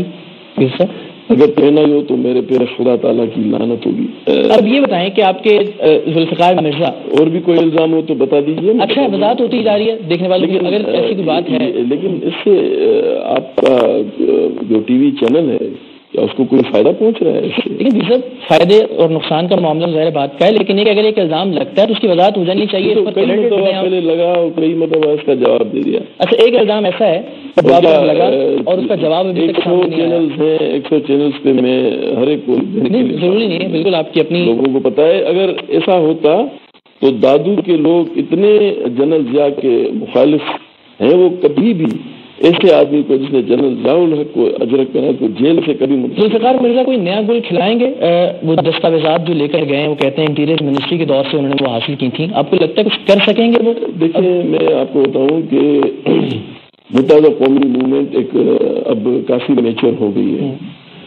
اگر پہنائی ہو تو میرے پہ خدا تعالیٰ کی لعنت ہوگی. اب یہ بتائیں کہ آپ کے ذوالفقار مرزا اور بھی کوئی الزام ہو تو بتا دیجیے. اچھا، وضاحت ہوتی جا رہی ہے دیکھنے والوں کی اگر ایسی کوئی بات ہے. لیکن اس سے آپ کا جو TV چینل ہے اس کو کوئی فائدہ پہنچ رہا ہے؟ لیکن سب فائدے اور نقصان کا معاملہ ظاہر بات کا ہے، لیکن اگر ایک الزام لگتا ہے تو اس کی وضاحت ہو جانی چاہیے. پہلے لگا اور کئی مرتبہ اس کا جواب دے دیا. اچھا، ایک الزام ایسا ہے لگا اور اس کا جواب ابھی تک 100 چینلز پہ میں ہر ایک کو ضروری نہیں ہے. بالکل آپ کی اپنی لوگوں کو پتا ہے. اگر ایسا ہوتا تو دادو کے لوگ اتنے جنرل ضیاء کے مخالف ہیں، وہ کبھی بھی ایسے آدمی کو جس نے جنرل ضیاء الحق کو اجرک کرا کو جیل سے کبھی ذوالفقار مرزا کوئی نیا گل کھلائیں گے؟ وہ دستاویزات جو لے کر گئے ہیں وہ کہتے ہیں انٹیریئر منسٹری کے دور سے انہوں نے وہ حاصل کی تھیں، آپ کو لگتا ہے کچھ کر سکیں گے وہ؟ دیکھیں میں آپ کو بتاؤں کہ متحدہ قومی موومنٹ ایک اب کافی میچور ہو گئی ہے،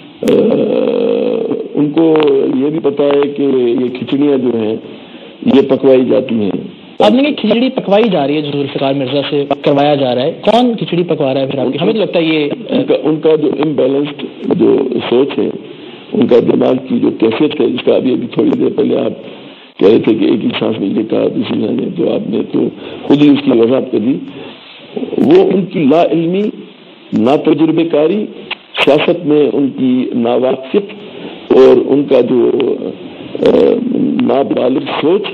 ان کو یہ بھی پتا ہے کہ یہ کھچڑیاں جو ہیں یہ پکوائی جاتی ہیں. آپ نے کھچڑی پکوائی جا رہی ہے جو ذوالفقار مرزا سے کروایا جا رہا ہے، کون کھچڑی پکوا رہا ہے پھر آپ کی؟ ہمیں تو لگتا ہے یہ ان کا جو امبیلنسڈ جو سوچ ہے، ان کا دماغ کی جو کیفیت ہے، جس کا ابھی تھوڑی دیر پہلے آپ کہہ رہے تھے کہ ایک ہی سانس میں یہ کہا دوسری نے تو آپ نے تو خود ہی اس کی وضاحت کر دی. وہ ان کی لا علمی، نا تجربے کاری، سیاست میں ان کی ناواقفیت اور ان کا جو نابالغ سوچ،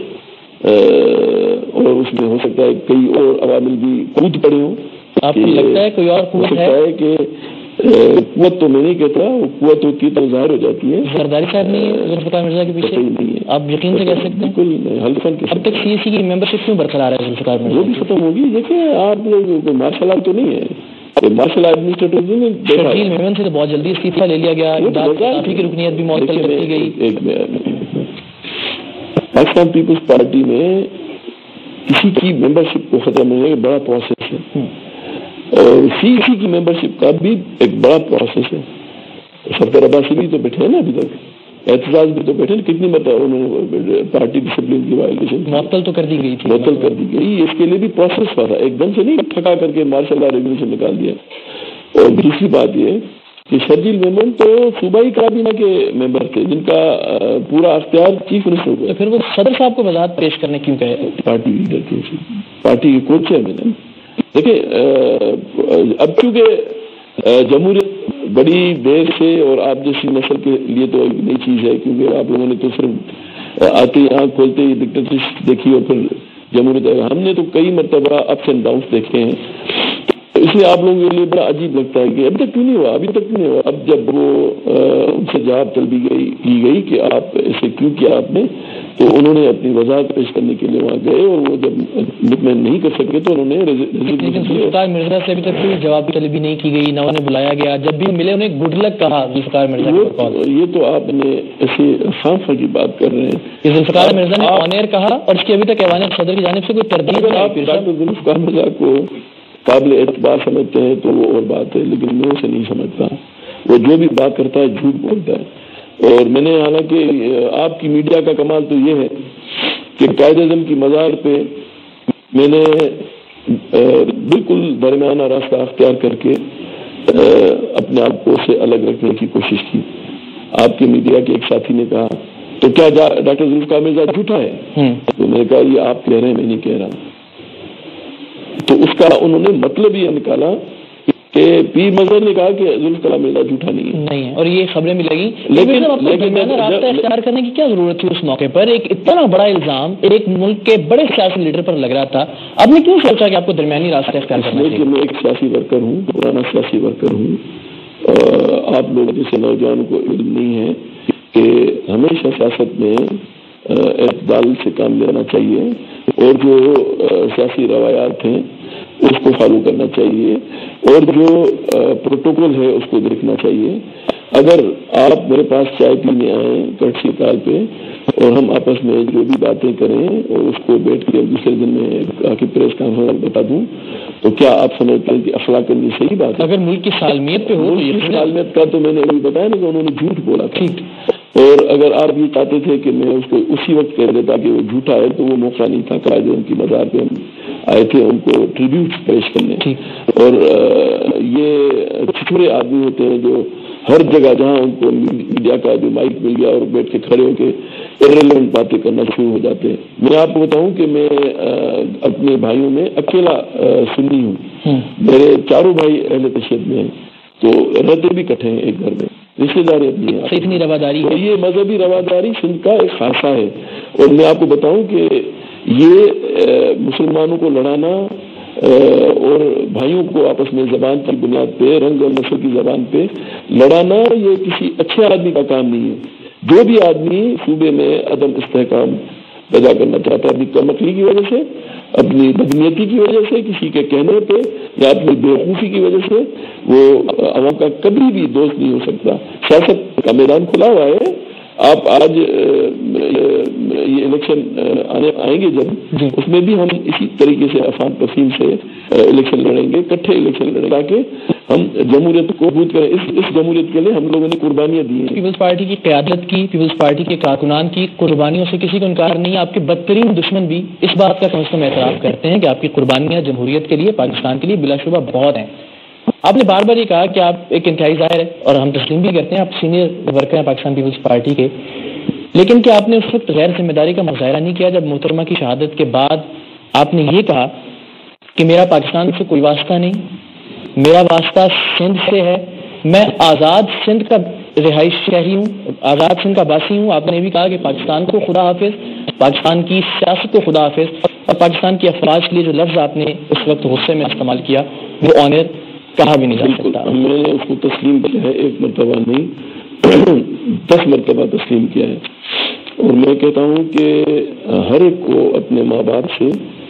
اور اس میں ہو سکتا ہے کئی اور عوامل بھی کود پڑے ہوں. آپ کو لگتا ہے کوئی اور قوت ہے کہ قوت تو میں نہیں کہتا، وہ قوت ہوتی تو ظاہر ہو جاتی ہے. زرداری صاحب نہیں ہے ذوالفقار مرزا کے پیچھے؟ نہیں ہے. آپ یقین سے کہہ سکتے ہیں؟ بالکل حلفاً. اب تک سی سی کی ممبرشپ کیوں برقرار ہے ذوالفقار مرزا؟ وہ بھی ختم ہوگی. دیکھیں آپ لوگ مارشل آرٹ تو نہیں ہے، مارشل ایڈمنسٹریٹر شرجیل میمن سے تو بہت جلدی استعفیٰ لے لیا گیا، کافی کی رکنیت بھی معطل کر دی گئی. پاکستان پیپلز پارٹی میں کسی کی ممبرشپ کو ختم ہونے کا بڑا پروسیس ہے، اور سی سی کی ممبرشپ کا بھی ایک بڑا پروسیس ہے. سرکار عباسی بھی تو بیٹھے ہیں نا ابھی تک، اعتزاز بھی تو بیٹھے، کتنی مرتبہ انہوں نے پارٹی ڈسپلن کی وائلیشن معطل تو کر دی گئی تھی. معطل کر دی گئی. اس کے لیے بھی پروسیس ہوا تھا، ایک دم سے نہیں تھکا کر کے مارشل لا ریگولیشن نکال دیا. اور دوسری بات یہ کہ شرجیل میمن تو صوبائی کابینہ کے ممبر تھے جن کا پورا اختیار چیف منسٹر کو. پھر وہ صدر صاحب کو وضاحت پیش کرنے کیوں کہے؟ پارٹی لیڈر تھے، پارٹی کے کو چیئرمین. دیکھیں اب چونکہ جمہوریت بڑی دیر سے، اور آپ جیسی نسل کے لیے تو ایک نئی چیز ہے، کیونکہ آپ لوگوں نے تو صرف آتے ہی آنکھ کھولتے ہی ڈکٹیٹرشپ دیکھی اور پھر جمہوریت. ہم نے تو کئی مرتبہ اپس اینڈ ڈاؤنس دیکھے ہیں، اس لیے آپ لوگوں کے لیے بڑا عجیب لگتا ہے کہ ابھی تک کیوں نہیں ہوا، ابھی تک کیوں نہیں ہوا. اب جب وہ ان سے جواب طلبی کی گئی کہ آپ ایسے کیوں کیا آپ نے، تو انہوں نے اپنی وضاحت پیش کرنے کے لیے وہاں گئے، اور وہ جب مطمئن نہیں کر سکے تو انہوں نے ذوالفقار مرزا سے ابھی تک کوئی جواب طلبی نہیں کی گئی، نہ انہیں بلایا گیا. جب بھی ملے انہیں گڈ لک کہا ذوالفقار مرزا. یہ تو آپ نے ایسے خام خواہ کی بات کر رہے ہیں. ذوالفقار مرزا نے آن ایئر کہا اور اس کی ابھی تک ایوان صدر کی جانب سے کوئی تردید نہیں. آپ ذوالفقار مرزا کو قابل اعتبار سمجھتے ہیں تو وہ اور بات ہے، لیکن میں اسے نہیں سمجھتا. وہ جو بھی بات کرتا ہے جھوٹ بولتا ہے. اور میں نے حالانکہ آپ کی میڈیا کا کمال تو یہ ہے کہ قائد اعظم کی مزار پہ میں نے بالکل درمیانہ راستہ اختیار کر کے اپنے آپ کو سے الگ رکھنے کی کوشش کی. آپ کی میڈیا کے ایک ساتھی نے کہا تو کیا ڈاکٹر ذوالفقار مرزا جھوٹا ہے؟ تو میں نے کہا یہ آپ کہہ رہے ہیں، میں نہیں کہہ رہا. تو اس کا انہوں نے مطلب یہ نکالا کہ پیر مظہر نے کہا کہ ذوالفقار مرزا جھوٹا نہیں ہے، اور یہ خبریں بھی لگی. لیکن راستہ اختیار کرنے کی کیا ضرورت تھی اس موقع پر؟ ایک اتنا بڑا الزام ایک ملک کے بڑے سیاسی لیڈر پر لگ رہا تھا، آپ نے کیوں سوچا کہ آپ کو درمیانی راستہ اختیار کرنا چاہیے؟ میں ایک سیاسی ورکر ہوں، پرانا سیاسی ورکر ہوں. آپ لوگ جیسے نوجوانوں کو علم نہیں ہے کہ ہمیشہ سیاست میں اعتدال سے کام لینا چاہیے، اور جو سیاسی روایات ہیں اس کو فالو کرنا چاہیے، اور جو پروٹوکول ہے اس کو دیکھنا چاہیے. اگر آپ میرے پاس چائے پینے آئیں کرسی کال پہ اور ہم آپس میں جو بھی باتیں کریں اور اس کو بیٹھ کے دوسرے دن میں آ کے پریس کانفرنس بتا دوں، تو کیا آپ سمجھتے ہیں کہ اخلاق کرنی صحیح بات ہے؟ اگر ملک کی سالمیت پہ ہو، سالمیت کا تو میں نے ابھی بتایا نا کہ انہوں نے جھوٹ بولا. ٹھیک. اور اگر آپ یہ چاہتے تھے کہ میں اس کو اسی وقت کہہ دیتا کہ وہ جھوٹا ہے تو وہ موقع نہیں تھا. قائد ان کی مزار پہ ہم آئے تھے ان کو ٹریبیوٹ پیش کرنے. اور یہ چھچورے آدمی ہوتے ہیں جو ہر جگہ جہاں ان کو میڈیا کا جو مائک مل گیا اور بیٹھ کے کھڑے ہو کے ایرریلیونٹ باتیں کرنا شروع ہو جاتے ہیں. میں آپ کو بتاؤں کہ میں اپنے بھائیوں میں اکیلا سنی ہوں. میرے چاروں بھائی اہل تشیعت میں ہیں، تو رہتے بھی کٹھے ہیں ایک گھر میں، رشتے داری اپنی ہیں. اتنی رواداری ہے. یہ مذہبی رواداری سندھ کا ایک خاصہ ہے. اور میں آپ کو بتاؤں کہ یہ مسلمانوں کو لڑانا اور بھائیوں کو آپس میں زبان کی بنیاد پہ، رنگ اور نسل کی زبان پہ لڑانا، یہ کسی اچھے آدمی کا کام نہیں ہے. جو بھی آدمی صوبے میں عدم استحکام پیدا کرنا چاہتا ہے، اپنی کم عقلی کی وجہ سے، اپنی بدنیتی کی وجہ سے، کسی کے کہنے پہ یا اپنی بیوقوفی کی وجہ سے وہ عوام کا کبھی بھی دوست نہیں ہو سکتا۔ سیاست کا میدان کھلا ہوا ہے۔ آپ آج یہ الیکشن آئیں گے جب، اس میں بھی ہم اسی طریقے سے افہام تفہیم سے الیکشن لڑیں گے، اکٹھے الیکشن لڑیں گے تاکہ ہم جمہوریت کو بوت کریں۔ اس جمہوریت کے لیے ہم لوگوں نے قربانیاں دی ہیں۔ پیپلز پارٹی کی قیادت کی، پیپلز پارٹی کے کارکنان کی قربانیوں سے کسی کو انکار نہیں ہے۔ آپ کے بدترین دشمن بھی اس بات کا کم از کم اعتراف کرتے ہیں کہ آپ کی قربانیاں جمہوریت کے لیے، پاکستان کے لیے بلا شبہ بہت ہیں۔ آپ نے بار بار یہ کہا کہ آپ ایک انتہائی ظاہر ہے اور ہم تسلیم بھی کرتے ہیں، آپ سینئر ورکر ہیں پاکستان پیپلز پارٹی کے، لیکن کیا آپ نے اس وقت غیر ذمہ داری کا مظاہرہ نہیں کیا جب محترمہ کی شہادت کے بعد آپ نے یہ کہا کہ میرا پاکستان سے کوئی واسطہ نہیں، میرا واسطہ سندھ سے ہے، میں آزاد سندھ کا رہائش شہری ہوں، آزاد سندھ کا باسی ہوں۔ آپ نے بھی کہا کہ پاکستان کو خدا حافظ، پاکستان کی سیاست کو خدا حافظ، اور پاکستان کی افواج کے لیے جو لفظ آپ نے اس وقت غصے میں استعمال کیا وہ آنر کہا بھی نہیں جا سکتا۔ میں نے اس کو تسلیم کیا ہے، ایک مرتبہ نہیں 10 مرتبہ تسلیم کیا ہے، اور میں کہتا ہوں کہ ہر ایک کو اپنے ماں باپ سے،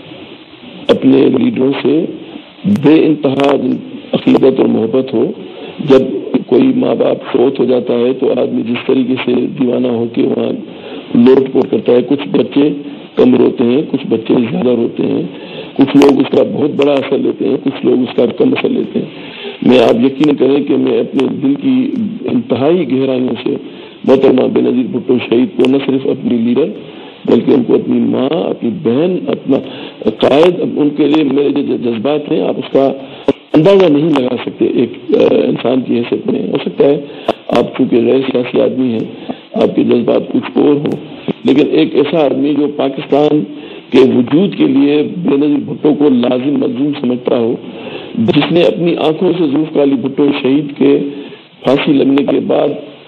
اپنے لیڈروں سے بے انتہا عقیدت اور محبت ہو۔ جب کوئی ماں باپ فوت ہو جاتا ہے تو آدمی جس طریقے سے دیوانہ ہو کے وہاں لوٹ پوٹ کرتا ہے، کچھ بچے کم روتے ہیں، کچھ بچے زیادہ روتے ہیں، کچھ لوگ اس کا بہت بڑا اثر لیتے ہیں، کچھ لوگ اس کا کم اثر لیتے ہیں۔ میں آپ یقین کریں کہ میں اپنے دل کی انتہائی گہرائیوں سے محترمہ بینظیر بھٹو شہید کو نہ صرف اپنی لیڈر بلکہ ان کو اپنی ماں، اپنی بہن، اپنا قائد، ان کے لیے میرے جو جذبات ہیں آپ اس کا اندازہ نہیں لگا سکتے ایک انسان کی حیثیت میں۔ ہو سکتا ہے آپ چونکہ غیر سیاسی آدمی ہیں، آپ کے جذبات کچھ اور ہوں، لیکن ایک ایسا آدمی جو پاکستان کے وجود کے لیے بینظیر بھٹو کو لازم ملزوم سمجھتا ہو، جس نے اپنی آنکھوں سے ذوالفقار علی بھٹو شہید کے پھانسی لگنے کے بعد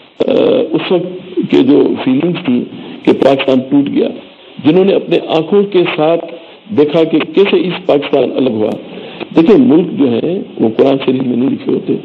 اس وقت کے جو فیلنگز تھی کہ پاکستان ٹوٹ گیا، جنہوں نے اپنے آنکھوں کے ساتھ دیکھا کہ کیسے اس پاکستان الگ ہوا۔ دیکھیں ملک جو ہے وہ قرآن شریف میں نہیں لکھے ہوتے،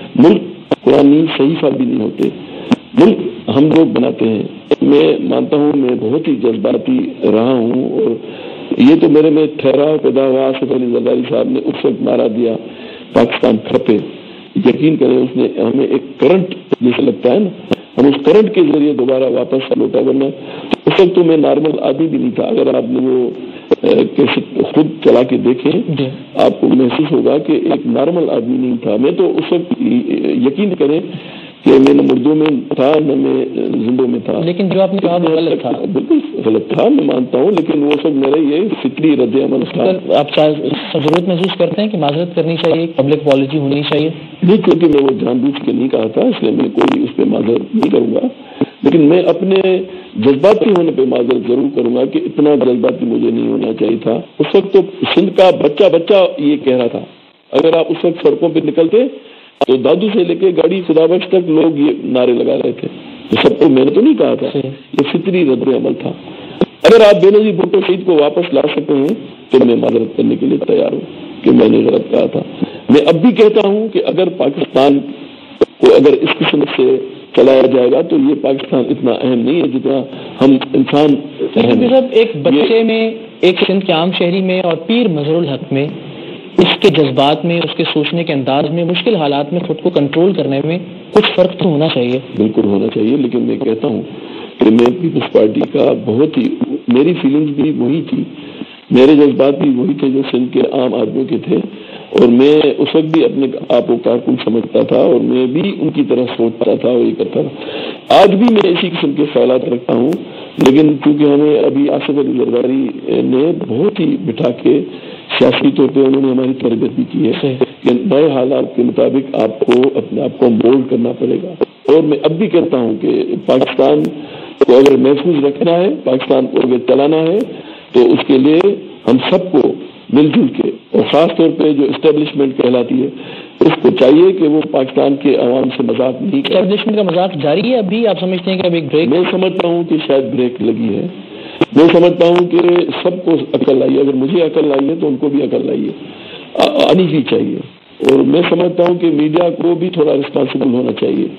ملک قرآنی صحیفہ بھی نہیں ہوتے، ملک ہم لوگ بناتے ہیں۔ میں مانتا ہوں میں بہت ہی جذباتی رہا ہوں، اور یہ تو میرے میں ٹھہراؤ پیدا ہوا۔ آصف علی زرداری صاحب نے اس وقت نعرہ دیا پاکستان کھپے، یقین کریں اس نے ہمیں ایک کرنٹ جیسے لگتا ہے نا، ہم اس کرنٹ کے ذریعے دوبارہ واپس لوٹا، ورنہ اس وقت تو میں نارمل آدمی بھی نہیں تھا۔ اگر آپ نے وہ کیسے خود چلا کے دیکھیں آپ کو محسوس ہوگا کہ ایک نارمل آدمی نہیں تھا۔ میں تو اس وقت یقین کریں کہ میں نہ مردوں میں تھا نہ میں زندوں میں تھا، لیکن جو آپ نے کہا وہ غلط تھا، بالکل غلط تھا، میں مانتا ہوں، لیکن وہ سب میرا یہ فطری رد عمل تھا۔ آپ ضرورت محسوس کرتے ہیں کہ معذرت کرنی چاہیے، پبلک اپالوجی ہونی چاہیے؟ نہیں، کیونکہ میں وہ جان بوجھ کے نہیں کہا تھا، اس لیے میں کوئی اس پہ معذرت نہیں کروں گا، لیکن میں اپنے جذباتی ہونے پہ معذرت ضرور کروں گا کہ اتنا جذباتی مجھے نہیں ہونا چاہیے تھا۔ اس وقت تو سندھ کا بچہ یہ کہہ رہا تھا، اگر آپ اس وقت سڑکوں پہ نکلتے تو دادو سے لے کے گاڑی خدا بخش تک لوگ یہ نعرے لگا رہے تھے، تو سب کو میں نے تو نہیں کہا تھا، یہ فطری رد عمل تھا۔ اگر آپ بینظیر بھٹو شہید کو واپس لا سکتے ہیں تو میں معذرت کرنے کے لیے تیار ہوں کہ میں نے غلط کہا تھا۔ میں اب بھی کہتا ہوں کہ اگر پاکستان کو اگر اس قسم سے چلایا جائے گا تو یہ پاکستان اتنا اہم نہیں ہے جتنا ہم انسان اہم ہیں۔ ایک بچے میں، ایک سندھ کے عام شہری میں اور پیر مظہر الحق میں، اس کے جذبات میں، اس کے سوچنے کے انداز میں، مشکل حالات میں خود کو کنٹرول کرنے میں کچھ فرق تو ہونا چاہیے۔ بالکل ہونا چاہیے، لیکن میں کہتا ہوں کہ میں پیپلز پارٹی کا بہت ہی، میری فیلنگز بھی وہی تھی، میرے جذبات بھی وہی تھے جو سندھ کے عام آدمیوں کے تھے، اور میں اس وقت بھی اپنے آپ کو کارکن سمجھتا تھا اور میں بھی ان کی طرح سوچتا تھا اور یہ کرتا تھا۔ آج بھی میں اسی قسم کے خیالات رکھتا ہوں، لیکن چونکہ ہمیں ابھی آصف علی زرداری نے بہت ہی بٹھا کے سیاسی طور پہ انہوں نے ہماری تربیت بھی کی ہے کہ نئے حالات کے مطابق آپ کو اپنے آپ کو مولڈ کرنا پڑے گا، اور میں اب بھی کہتا ہوں کہ پاکستان کو اگر محفوظ رکھنا ہے، پاکستان کو اگر چلانا ہے تو اس کے لیے ہم سب کو مل جل کے، اور خاص طور پہ جو اسٹیبلشمنٹ کہلاتی ہے اس کو چاہیے کہ وہ پاکستان کے عوام سے مذاق نہیں کرے۔ اسٹیبلشمنٹ کا مذاق جاری ہے ابھی؟ آپ سمجھتے ہیں کہ اب ایک بریک؟ میں سمجھتا ہوں کہ شاید بریک لگی ہے، میں سمجھتا ہوں کہ سب کو عقل آئی ہے، اگر مجھے عقل آئی ہے تو ان کو بھی عقل آئی ہے، آنی ہی چاہیے، اور میں سمجھتا ہوں کہ میڈیا کو بھی تھوڑا رسپانسبل ہونا چاہیے۔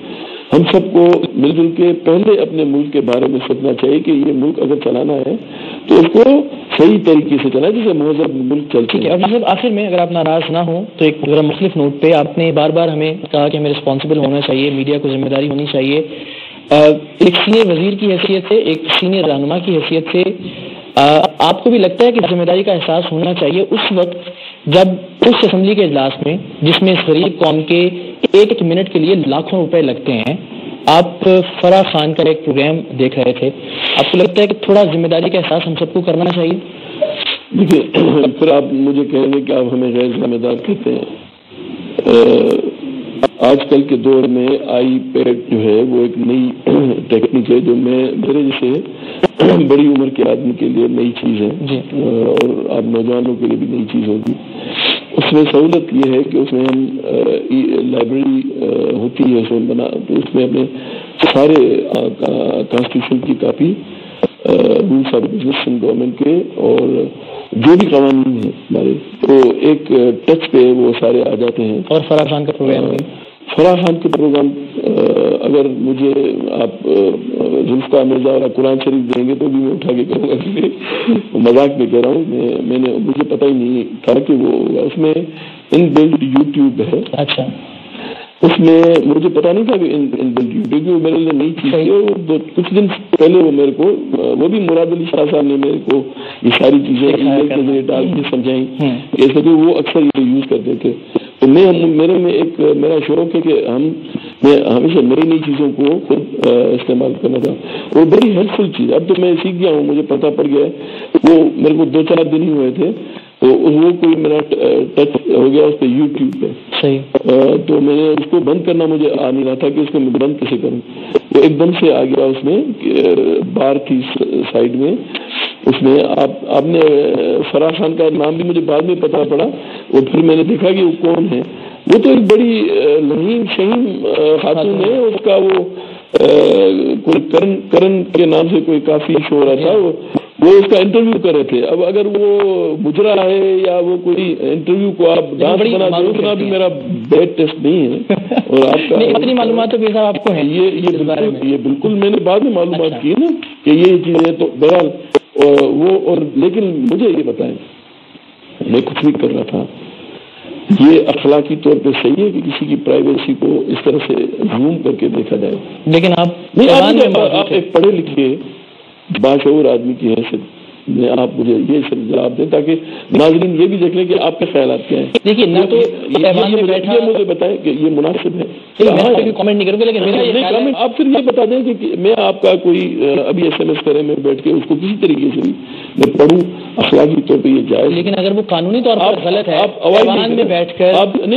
ہم سب کو مل جل کے پہلے اپنے ملک کے بارے میں سوچنا چاہیے کہ یہ ملک اگر چلانا ہے تو اس کو صحیح طریقے سے چلائیں جیسے مہذب ملک چلتے ہیں. اور مطلب آخر میں اگر آپ ناراض نہ ہوں تو ایک ذرا مختلف نوٹ پہ آپ نے بار بار ہمیں کہا کہ ہمیں رسپانسبل ہونا چاہیے, میڈیا کو ذمہ داری ہونی چاہیے. ایک سینئر وزیر کی حیثیت سے, ایک سینئر رہنما کی حیثیت سے آپ کو بھی لگتا ہے کہ ذمہ داری کا احساس ہونا چاہیے اس وقت جب اس اسمبلی کے اجلاس میں جس میں اس غریب قوم کے ایک منٹ کے لیے لاکھوں روپے لگتے ہیں, آپ فرح خان کا ایک پروگرام دیکھ رہے تھے, آپ کو لگتا ہے کہ تھوڑا ذمہ داری کا احساس ہم سب کو کرنا چاہیے؟ دیکھیے پھر آپ مجھے کہیں گے کہ آپ ہمیں غیر ذمہ دار کہتے ہیں. آج کل کے دور میں آئی پیڈ جو ہے وہ ایک نئی ٹیکنیک ہے جو میرے جیسے بڑی عمر کے آدمی کے لیے نئی چیز ہے اور آپ نوجوانوں کے لیے بھی نئی چیز ہوگی. اس میں سہولت یہ ہے کہ اس میں ہم لائبریری ہوتی ہے اس میں بنا, تو اس میں اپنے سارے کانسٹیٹیوشن کی copy, rules of business government کے اور جو بھی قوانین ہیں ہمارے تو ایک ٹچ پہ وہ سارے آ جاتے ہیں. اور فرح خان کا پروگرام, فرح خان کے پروگرام اگر مجھے آپ ذوالفقار مرزا اور قرآن شریف دیں گے تو بھی میں اٹھا کے کہوں گا کہ مذاق میں کہہ رہا ہوں. میں نے مجھے پتہ ہی نہیں تھا کہ وہ اس میں ان بلڈ یوٹیوب ہے. اچھا, اس میں مجھے پتا نہیں تھا کہ ان بلڈ یوٹیوب, کیونکہ وہ میرے لیے نئی چیز ہے. کچھ دن پہلے وہ میرے کو, وہ بھی مراد علی شاہ صاحب نے میرے کو یہ ساری چیزیں ای میل کے ذریعے ڈال کے سمجھائیں, جیسے کہ وہ اکثر یہ یوز کرتے تھے. تو میرے میں ایک میرا شوق ہے کہ میں ہمیشہ نئی نئی چیزوں کو خود استعمال کرنا تھا. وہ بڑی ہیلپ فل چیز. اب تو میں سیکھ گیا ہوں, مجھے پتہ پڑ گیا ہے. وہ میرے کو 2-4 دن ہی ہوئے تھے تو وہ کوئی میرا ٹچ ہو گیا اس پہ یوٹیوب پہ. صحیح. تو میں نے اس کو بند کرنا مجھے آ نہیں رہا تھا کہ اس کو میں بند کیسے کروں. وہ ایک دم سے آ گیا اس میں بار تھی سائڈ میں. اس میں آپ نے فرح خان کا نام بھی مجھے بعد میں پتا پڑا. وہ پھر میں نے دیکھا کہ وہ کون ہے. وہ تو ایک بڑی لہیم شہیم خاتون ہے. اس کا وہ کوئی کرن کے نام سے کوئی کافی شو رہا تھا. وہ اس کا انٹرویو کر رہے تھے. اب اگر وہ مجرا ہے یا وہ کوئی انٹرویو کو آپ ڈانس بنا دیں, اتنا بھی میرا بیڈ ٹیسٹ نہیں ہے. اور آپ کا اتنی معلومات آپ کو ہے. یہ بالکل میں نے بعد میں معلومات کی نا کہ یہ چیزیں. تو بہرحال وہ اور لیکن مجھے یہ بتائیں, میں کچھ بھی کر رہا تھا, یہ اخلاقی طور پہ صحیح ہے کہ کسی کی پرائیویسی کو اس طرح سے زوم کر کے دیکھا جائے؟ لیکن آپ ایک پڑھے لکھے باشعور آدمی کی حیثیت میں آپ مجھے یہ سب جواب دیں تاکہ ناظرین یہ بھی دیکھ لیں کہ آپ کے خیالات کیا ہیں. دیکھیے نہ تو مجھے بتائیں کہ یہ مناسب ہے. کامنٹ نہیں کروں گا, لیکن آپ پھر یہ بتا دیں کہ میں آپ کا کوئی ابھی SMS کرے میں بیٹھ کے اس کو کسی طریقے سے میں پڑھوں اخلاقی طور پہ یہ جائز. لیکن اگر وہ قانونی طور پر غلط ہے, آپ ایوان میں بیٹھ کر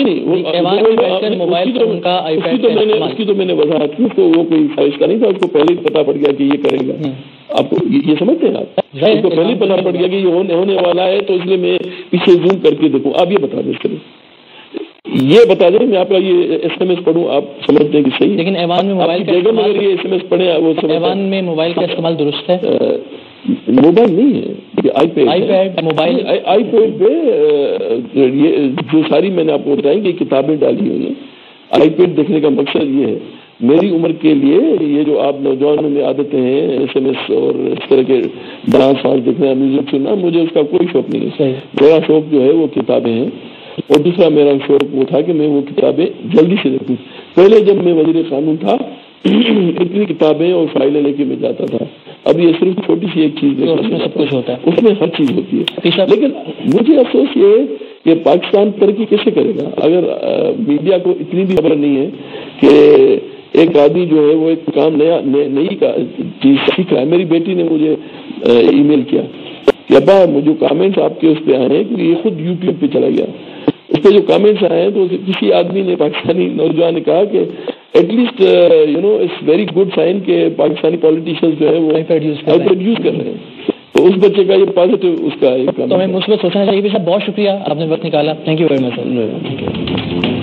اس کی تو میں نے وضاحت کی تو وہ کوئی خواہش کا نہیں تھا. اس کو پہلے ہی پتا پڑ گیا کہ یہ کرے گا. آپ کو یہ سمجھتے ہیں آپ, اس کو پہلے پتا پڑ گیا کہ یہ ہونے والا ہے تو اس لیے میں پیچھے زوم کر کے دیکھوں. آپ یہ بتا دیں, یہ بتا دیں میں آپ کا یہ SMS پڑھوں, آپ سمجھتے ہیں کہ صحیح. لیکن ایوان میں موبائل کا اگر یہ SMS پڑھیں وہ ایوان میں موبائل کا استعمال درست ہے؟ موبائل نہیں ہے, یہ iPad mobile. IPad پہ یہ جو ساری میں نے آپ کو بتائی کہ کتابیں ڈالی ہوئی ہیں. آئی پیڈ دیکھنے کا مقصد یہ ہے میری عمر کے لیے, یہ جو آپ نوجوانوں میں عادتیں ہیں SMS اور اس طرح کے ڈانس وانس دیکھنا, میوزک سننا, مجھے اس کا کوئی شوق نہیں ہے. میرا شوق جو ہے وہ کتابیں ہیں. اور دوسرا میرا شوق وہ تھا کہ میں وہ کتابیں جلدی سے دیکھوں. پہلے جب میں وزیر قانون تھا اتنی کتابیں اور فائلیں لے کے میں جاتا تھا. اب یہ صرف چھوٹی سی ایک چیز سب کچھ ہوتا ہے, اس میں ہر چیز ہوتی ہے. لیکن مجھے افسوس یہ ہے کہ پاکستان ترقی کیسے کرے گا اگر میڈیا کو اتنی بھی خبر نہیں ہے کہ ایک آدمی جو ہے وہ ایک کام نئی چیز سیکھ رہا ہے. میری بیٹی نے مجھے ای میل کیا کہ ابا جو کامنٹس آپ کے اس پہ آئے ہیں کیونکہ یہ خود یوٹیوب پہ چلا گیا, اس پہ جو کامنٹس آئے ہیں تو کسی آدمی نے, پاکستانی نوجوان نے کہا کہ at least it's very good sign کہ پاکستانی پالیٹیشینز جو ہے وہ آئی پیڈ یوز کر رہے ہیں. تو اس بچے کا یہ پازیٹیو اس کا ایک, تو ہمیں مثبت سوچنا چاہیے. بہت شکریہ, آپ نے وقت نکالا. Thank you very much.